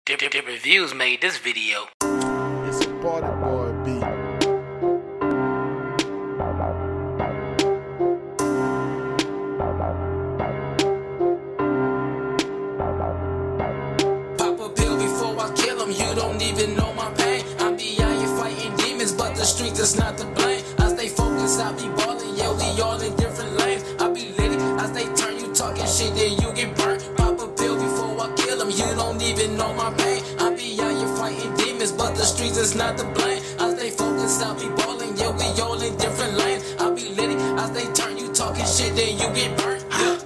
Different Views made this video. It's a party boy beat. Pop a pill before I kill him, you don't even know my pain. I be out here fighting demons, but the streets is not to blame. I stay focused, I be ballin', yeah, we all in different lanes. I be litty, I stay turn, you talking shit, then you get burnt. Pop a pill before I kill him, you don't even know my pain. I be out here fighting demons, but the streets is not to blame. I stay focused, I be ballin', yeah, we all in different lanes. I be litty, I stay turn, you talking shit, then you get burnt.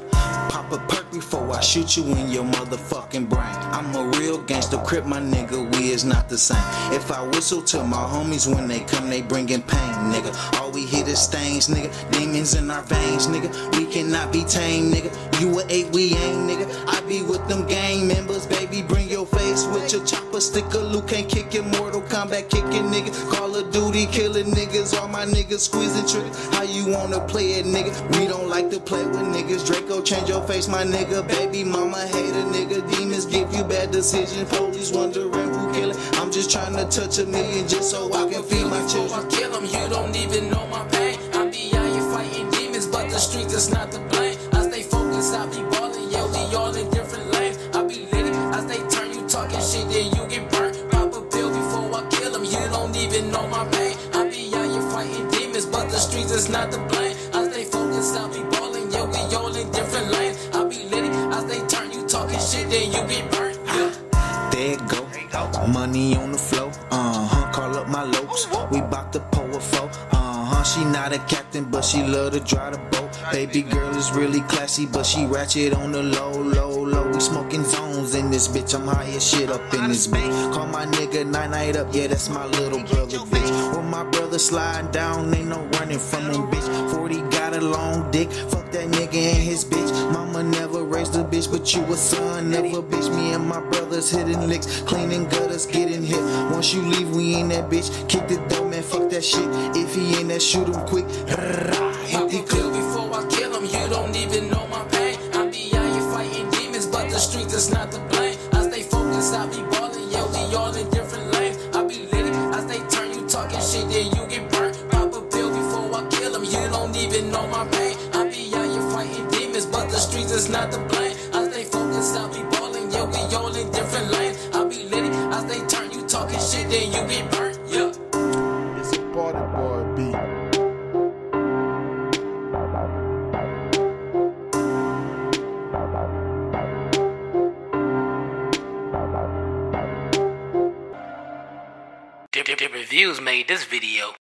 Pop a perk before I shoot you in your motherfucking brain. I'm a real gangster, crip my nigga, we is not the same. If I whistle to my homies when they come, they bringin' pain, nigga. All we hit is stains, nigga. Demons in our veins, nigga. We cannot be tamed, nigga. You a 8, we ain't, nigga. I be with them gang members, baby. Bring your face with your chopper, sticker. Luke can't kick it, Mortal Kombat kicking, nigga. Call of Duty killing niggas, all my niggas squeezing triggers. How you wanna play it, nigga? We don't like to play with niggas. Draco, change your face, my nigga. Baby mama hate a nigga. Demons give you bad decisions. Police wondering who kill it. I'm just trying to touch a million just so I can feed my children. I kill him, you don't even know my pain. I be out here fighting demons, but the streets is not to blame. I stay focused, I be ballin', yeah, we all in different lanes. I be litty, I stay turn, you talking shit, then you get burnt. Pop a pill before I kill him, you don't even know my pain. I be out here fighting demons, but the streets is not to blame. I stay focused, I be ballin', yeah, we all in different lanes. I be litty, I stay turn, you talking shit, then you get burnt. There it go. Money on the floor. Call up my lopes. We bout to pull a foe. She not a captain, but she love to drive the boat. Baby girl is really classy, but she ratchet on the low. We smoking zones in this bitch. I'm high as shit up in this bitch. Call my nigga 9-9 up, yeah, that's my little brother, bitch. When my brother slide down, ain't no running from him, bitch. 40 got a long dick, fuck that nigga and his bitch. Mama never raised a bitch, but you a son, never bitch. Me and my brothers hitting licks, cleaning gutters, getting hit. Once you leave, we in that bitch. Kick the door, man, fuck that shit. If he ain't that, shoot him quick. Pop a pill before I kill him, you don't even know my pain. I be out here fighting demons, but the streets is not to blame. I stay focused, I be ballin', yeah, we all in different lanes. I be litty, I stay turn, you talking shit, then you get burnt. Pop a pill before I kill him, you don't even know my pain. I be out here fighting demons, but the streets is not to blame. I stay focused, I be ballin', yeah, we all in different lanes. I be litty, I stay turn, you talking shit, then you get burnt, yeah. It's a party boy beat. Different Views made this video.